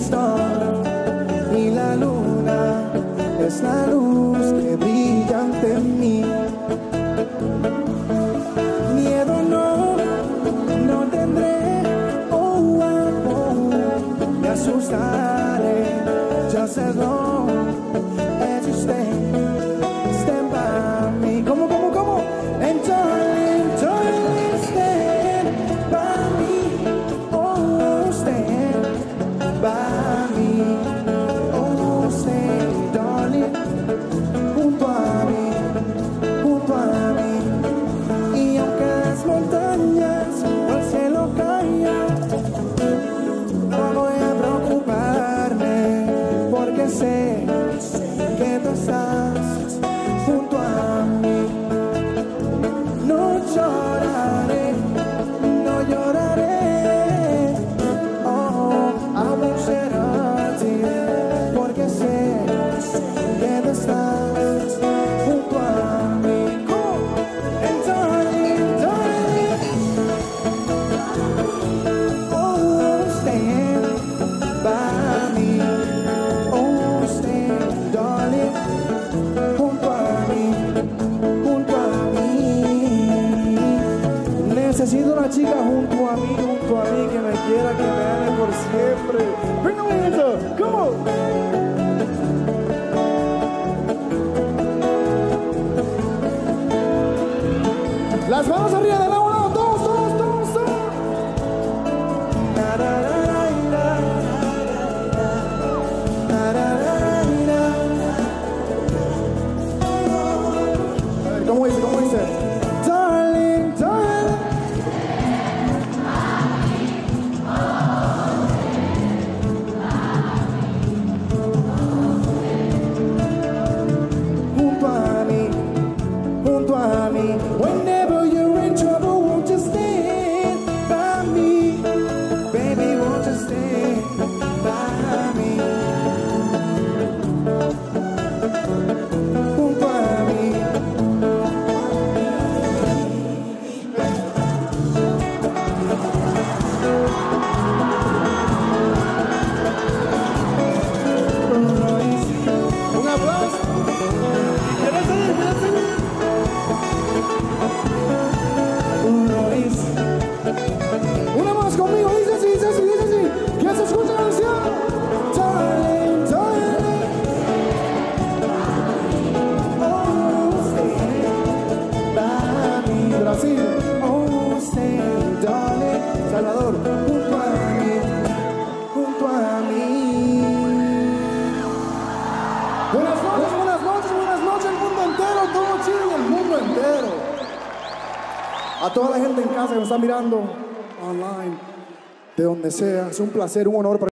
star y la luna es la luz que brilla ante mí. Miedo no tendré, oh, me asustaré, just as long as you stand by me. ¿Cómo? And darling, stand by me, oh, stand by me, oh, stand, darling, junto a mí, y aunque las montañas o el cielo caigan, no voy a preocuparme, porque sé que tú estás junto a mí. No lloraré, oh, I won't shed a tear, porque sé que tú estás junto a mí. And darling, oh, stand by me, oh, stand, darling, junto a mí. Necesito una chica junto a mí, que me quiera, que me ame por siempre. Bring them in, come on. Las manos arriba de la una, dos. A ver, ¿cómo dice? Darling, junto a mí, whenever you're in trouble, won't you stand by me, baby, won't you stand by me, junto a mí. Un aplauso. Una más conmigo, dice así, que se escucha la canción. Darling, oh, stand by me. Brasil, oh, stand, darling. Salvador, junto a mí. Buenas noches, el mundo entero, todo Chile y el mundo entero. A toda la gente en casa que me está mirando online, de donde sea, es un placer, un honor para